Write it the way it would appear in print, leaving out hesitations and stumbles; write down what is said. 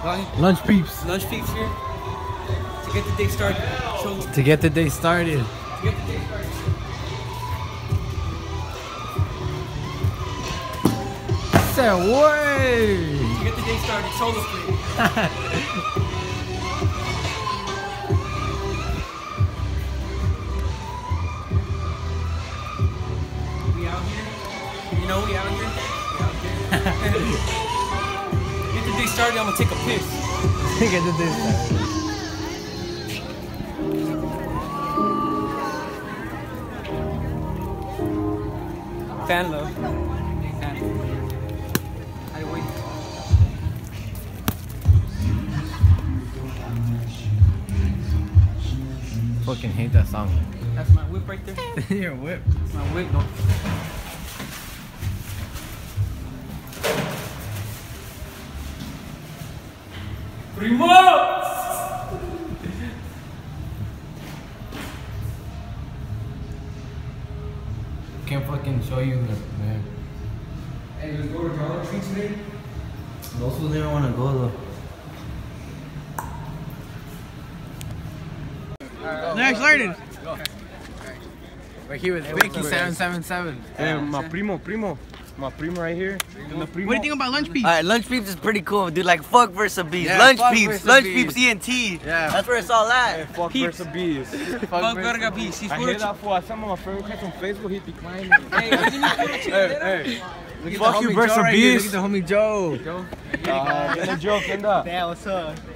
Lunch peeps. Lunch peeps here. To get the day started. To get the day started. Say way. To get the day started. Solo play. We out here. You know we out here. Get the day started. I'm gonna take a piss. Get the day started. Fan love. Fan. I wait. Fucking hate that song. That's my whip right there. Your whip. That's my whip. No. Primo! Can't fucking show you the man. Hey, let's go to Dollar Tree today. Those who didn't want to go though. Next learning. We're here with Vicky777. Hey, my primo. My primo right here. What do you think about Lunch Peeps? Alright, Lunch Peeps is pretty cool, dude. Like, fuck Versa Bees. Yeah, Lunch fuck Peeps. Versa Lunch Bees. Peeps ENT. Yeah. That's where it's all at. Fuck Versa Bees. Fuck Verga Bees. I hear that fool. I saw my friend request on Facebook. He declined. Hey, Hey. Look at Fuck the you, homie Versa Joe right here. Bees. Look at the homie Joe. Get a joke, end up. Yeah, what's up?